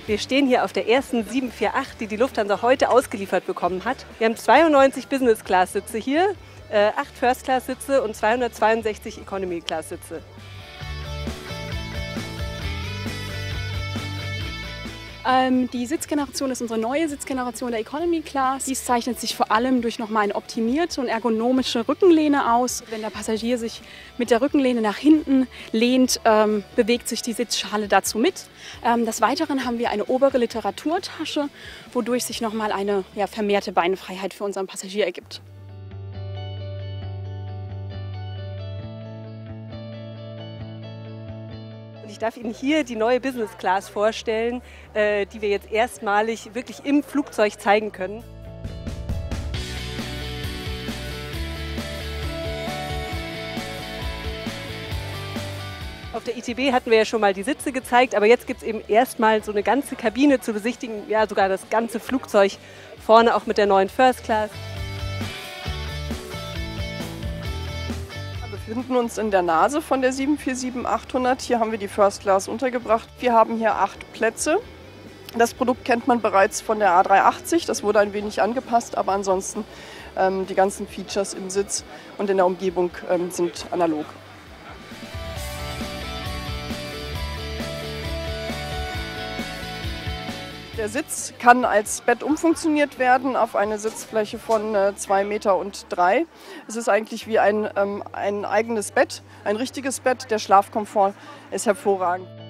Wir stehen hier auf der ersten 748, die die Lufthansa heute ausgeliefert bekommen hat. Wir haben 92 Business-Class-Sitze hier, 8 First-Class-Sitze und 262 Economy-Class-Sitze. Die Sitzgeneration ist unsere neue Sitzgeneration der Economy Class. Dies zeichnet sich vor allem durch nochmal eine optimierte und ergonomische Rückenlehne aus. Wenn der Passagier sich mit der Rückenlehne nach hinten lehnt, bewegt sich die Sitzschale dazu mit. Des Weiteren haben wir eine obere Literaturtasche, wodurch sich nochmal eine vermehrte Beinfreiheit für unseren Passagier ergibt. Ich darf Ihnen hier die neue Business Class vorstellen, die wir jetzt erstmalig wirklich im Flugzeug zeigen können. Auf der ITB hatten wir ja schon mal die Sitze gezeigt, aber jetzt gibt es eben erstmal so eine ganze Kabine zu besichtigen, ja sogar das ganze Flugzeug, vorne auch mit der neuen First Class. Wir befinden uns in der Nase von der 747-800. Hier haben wir die First Class untergebracht. Wir haben hier 8 Plätze. Das Produkt kennt man bereits von der A380. Das wurde ein wenig angepasst, aber ansonsten die ganzen Features im Sitz und in der Umgebung sind analog. Der Sitz kann als Bett umfunktioniert werden auf eine Sitzfläche von 2,3 Meter. Es ist eigentlich wie ein eigenes Bett, ein richtiges Bett. Der Schlafkomfort ist hervorragend.